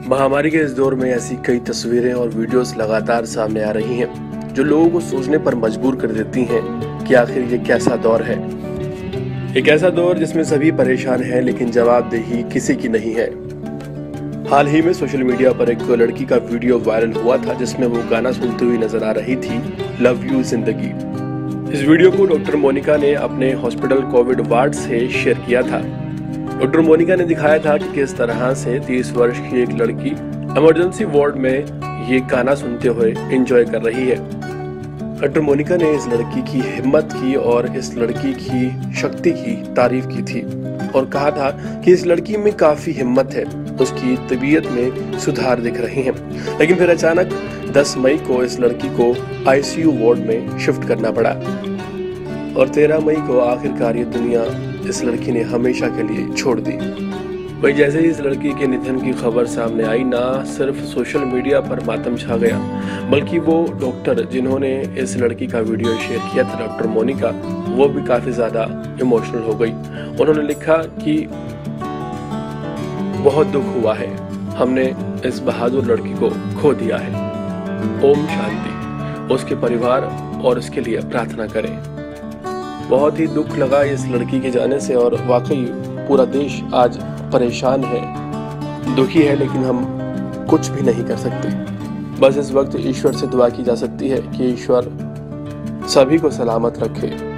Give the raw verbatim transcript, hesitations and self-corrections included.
महामारी के इस दौर में ऐसी कई तस्वीरें और वीडियोस लगातार सामने आ रही हैं जो लोगों को सोचने पर मजबूर कर देती हैं कि आखिर ये कैसा दौर है। एक ऐसा दौर जिसमें सभी परेशान हैं लेकिन जवाबदेही किसी की नहीं है। हाल ही में सोशल मीडिया पर एक लड़की का वीडियो वायरल हुआ था जिसमें वो गाना सुनती हुई नजर आ रही थी, लव यू जिंदगी। इस वीडियो को डॉक्टर मोनिका ने अपने हॉस्पिटल कोविड वार्ड से शेयर किया था। डॉक्टर मोनिका ने दिखाया था कि किस तरह से तीस वर्ष की एक लड़की इमरजेंसी वार्ड में ये गाना सुनते हुए एंजॉय कर रही है। डॉक्टर मोनिका ने इस लड़की की हिम्मत की और इस लड़की की शक्ति की तारीफ की थी और कहा था कि इस लड़की में काफी हिम्मत है, उसकी तबीयत में सुधार दिख रहे हैं। लेकिन फिर अचानक दस मई को इस लड़की को आईसीयू वार्ड में शिफ्ट करना पड़ा और तेरह मई को आखिरकार ये दुनिया इस लड़की ने हमेशा के लिए छोड़ दी। वही जैसे ही इस लड़की के निधन की खबर सामने आई, ना सिर्फ सोशल मीडिया पर मातम छा गया बल्कि वो डॉक्टर जिन्होंने इस लड़की का वीडियो शेयर किया था, डॉक्टर मोनिका, वो भी काफी ज्यादा इमोशनल हो गई। उन्होंने लिखा कि बहुत दुख हुआ है, हमने इस बहादुर लड़की को खो दिया है। ओम शांति। उसके परिवार और उसके लिए प्रार्थना करें। बहुत ही दुख लगा इस लड़की के जाने से और वाकई पूरा देश आज परेशान है, दुखी है, लेकिन हम कुछ भी नहीं कर सकते। बस इस वक्त ईश्वर से दुआ की जा सकती है कि ईश्वर सभी को सलामत रखे।